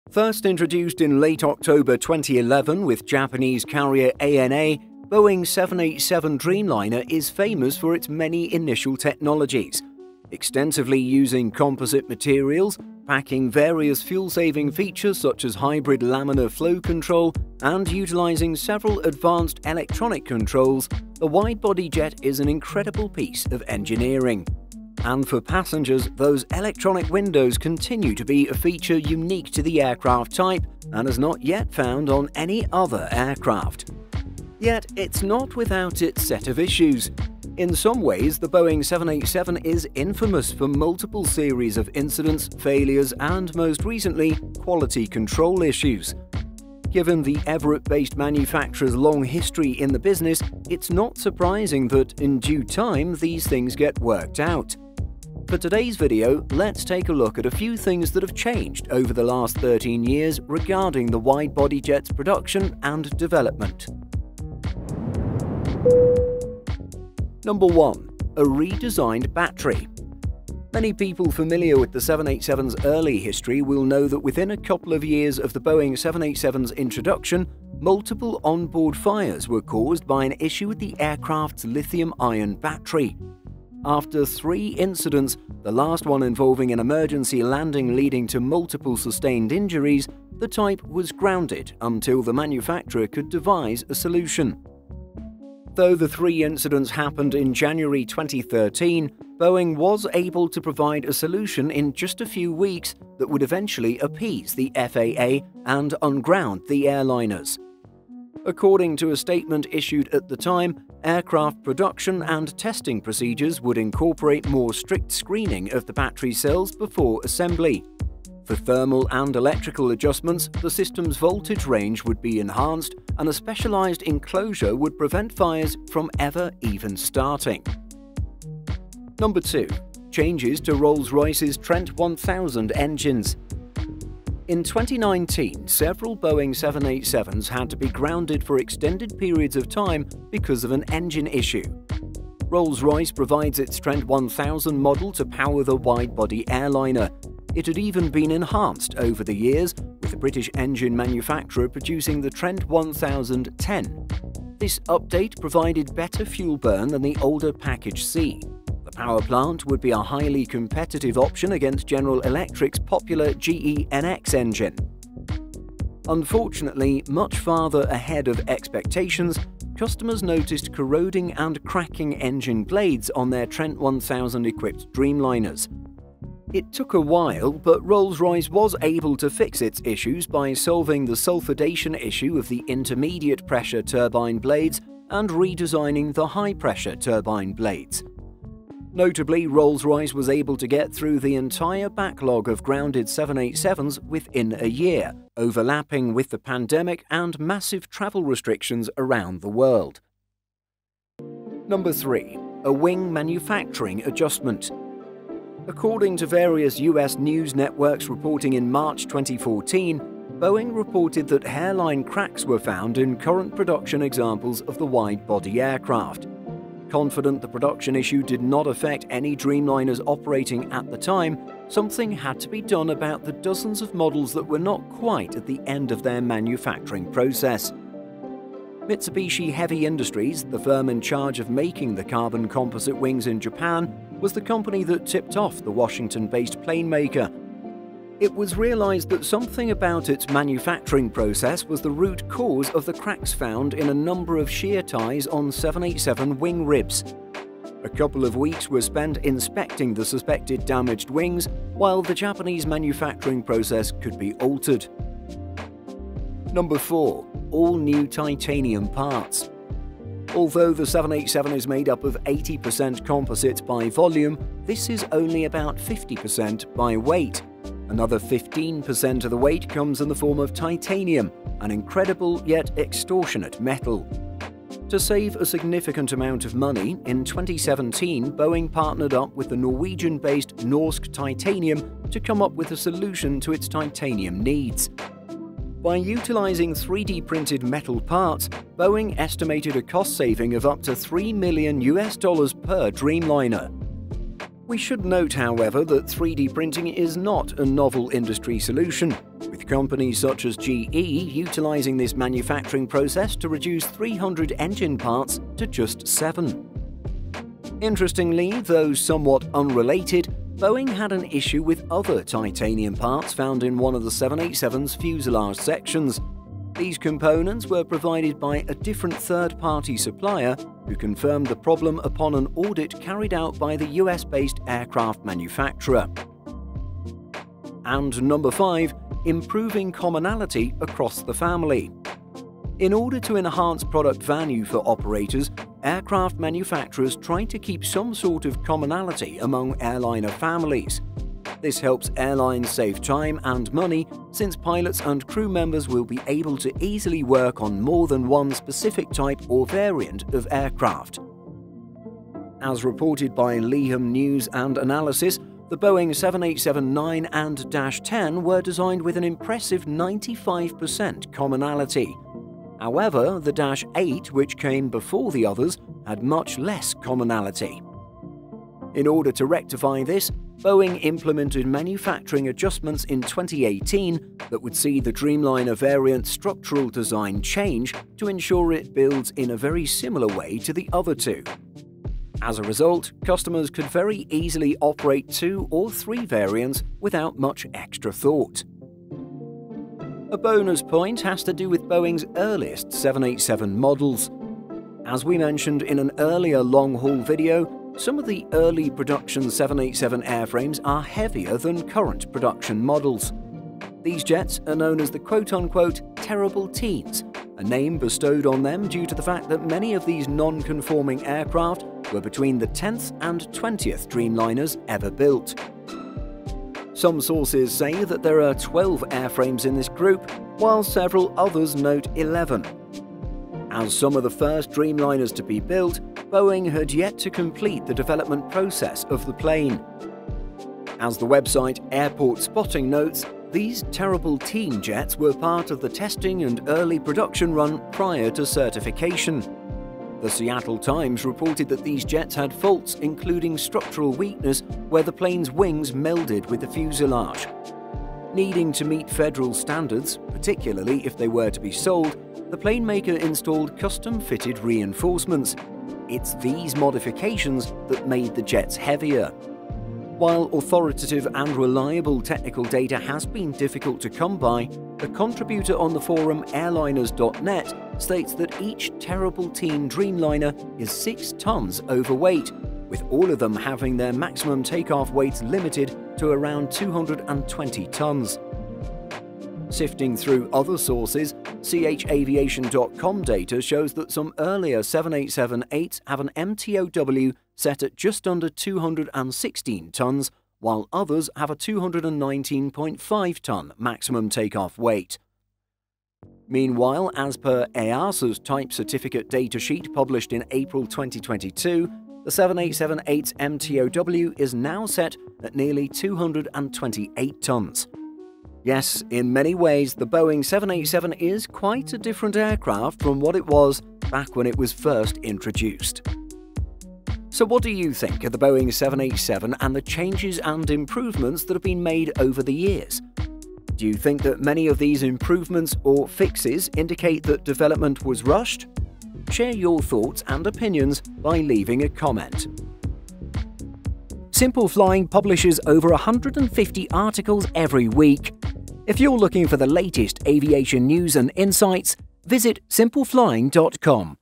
First introduced in late October 2011 with Japanese carrier ANA, Boeing 787 Dreamliner is famous for its many initial technologies, extensively using composite materials, packing various fuel-saving features such as hybrid laminar flow control, and utilizing several advanced electronic controls. The widebody jet is an incredible piece of engineering. And for passengers, those electronic windows continue to be a feature unique to the aircraft type and is not yet found on any other aircraft. Yet it's not without its set of issues. In some ways, the Boeing 787 is infamous for multiple series of incidents, failures, and most recently, quality control issues. Given the Everett-based manufacturer's long history in the business, it's not surprising that in due time these things get worked out. For today's video, let's take a look at a few things that have changed over the last 13 years regarding the widebody jet's production and development. Number 1. A redesigned battery. Many people familiar with the 787's early history will know that within a couple of years of the Boeing 787's introduction, multiple onboard fires were caused by an issue with the aircraft's lithium-ion battery. After 3 incidents, the last one involving an emergency landing leading to multiple sustained injuries, the type was grounded until the manufacturer could devise a solution. Though the 3 incidents happened in January 2013, Boeing was able to provide a solution in just a few weeks that would eventually appease the FAA and unground the airliners. According to a statement issued at the time, aircraft production and testing procedures would incorporate more strict screening of the battery cells before assembly. For thermal and electrical adjustments, the system's voltage range would be enhanced and a specialized enclosure would prevent fires from ever even starting. Number 2. Changes to Rolls-Royce's Trent 1000 engines. In 2019, several Boeing 787s had to be grounded for extended periods of time because of an engine issue. Rolls-Royce provides its Trent 1000 model to power the widebody airliner. It had even been enhanced over the years, with the British engine manufacturer producing the Trent 1010. This update provided better fuel burn than the older Package C. The power plant would be a highly competitive option against General Electric's popular GE NX engine. Unfortunately, much farther ahead of expectations, customers noticed corroding and cracking engine blades on their Trent 1000-equipped Dreamliners. It took a while, but Rolls-Royce was able to fix its issues by solving the sulfidation issue of the intermediate pressure turbine blades and redesigning the high-pressure turbine blades. Notably, Rolls-Royce was able to get through the entire backlog of grounded 787s within a year, overlapping with the pandemic and massive travel restrictions around the world. Number 3. A wing manufacturing adjustment. According to various US news networks reporting in March 2014, Boeing reported that hairline cracks were found in current production examples of the widebody aircraft. Confident the production issue did not affect any Dreamliners operating at the time, something had to be done about the dozens of models that were not quite at the end of their manufacturing process. Mitsubishi Heavy Industries, the firm in charge of making the carbon composite wings in Japan, was the company that tipped off the Washington-based plane maker. It was realized that something about its manufacturing process was the root cause of the cracks found in a number of shear ties on 787 wing ribs. A couple of weeks were spent inspecting the suspected damaged wings, while the Japanese manufacturing process could be altered. Number 4. All new titanium parts. Although the 787 is made up of 80% composite by volume, this is only about 50% by weight. Another 15% of the weight comes in the form of titanium, an incredible yet extortionate metal. To save a significant amount of money, in 2017 Boeing partnered up with the Norwegian-based Norsk Titanium to come up with a solution to its titanium needs. By utilizing 3D printed metal parts, Boeing estimated a cost saving of up to $3 million per Dreamliner. We should note, however, that 3D printing is not a novel industry solution. With with companies such as GE utilizing this manufacturing process to reduce 300 engine parts to just 7. Interestingly, though somewhat unrelated, Boeing had an issue with other titanium parts found in one of the 787's fuselage sections. These components were provided by a different third-party supplier who confirmed the problem upon an audit carried out by the US-based aircraft manufacturer. And number 5, improving commonality across the family. In order to enhance product value for operators, aircraft manufacturers try to keep some sort of commonality among airliner families. This helps airlines save time and money, since pilots and crew members will be able to easily work on more than one specific type or variant of aircraft. As reported by Leham News and Analysis, the Boeing 787-9 and -10 were designed with an impressive 95% commonality. However, the -8, which came before the others, had much less commonality. In order to rectify this, Boeing implemented manufacturing adjustments in 2018 that would see the Dreamliner variant structural design change to ensure it builds in a very similar way to the other two. As a result, customers could very easily operate 2 or 3 variants without much extra thought. A bonus point has to do with Boeing's earliest 787 models. As we mentioned in an earlier long-haul video, some of the early production 787 airframes are heavier than current production models. These jets are known as the quote-unquote terrible teens, a name bestowed on them due to the fact that many of these non-conforming aircraft were between the 10th and 20th Dreamliners ever built. Some sources say that there are 12 airframes in this group, while several others note 11. As some of the first Dreamliners to be built, Boeing had yet to complete the development process of the plane. As the website Airport Spotting notes, these terrible teen jets were part of the testing and early production run prior to certification. The Seattle Times reported that these jets had faults including structural weakness where the plane's wings melded with the fuselage. Needing to meet federal standards, particularly if they were to be sold, the plane maker installed custom-fitted reinforcements. It's these modifications that made the jets heavier. While authoritative and reliable technical data has been difficult to come by, a contributor on the forum airliners.net states that each terrible teen Dreamliner is 6 tons overweight, with all of them having their maximum takeoff weights limited to around 220 tons. Sifting through other sources, chaviation.com data shows that some earlier 787-8s have an MTOW set at just under 216 tons, while others have a 219.5-ton maximum takeoff weight. Meanwhile, as per EASA's Type Certificate datasheet published in April 2022, the 787-8's MTOW is now set at nearly 228 tons. Yes, in many ways, the Boeing 787 is quite a different aircraft from what it was back when it was first introduced. So what do you think of the Boeing 787 and the changes and improvements that have been made over the years? Do you think that many of these improvements or fixes indicate that development was rushed? Share your thoughts and opinions by leaving a comment. Simple Flying publishes over 150 articles every week. If you're looking for the latest aviation news and insights, visit simpleflying.com.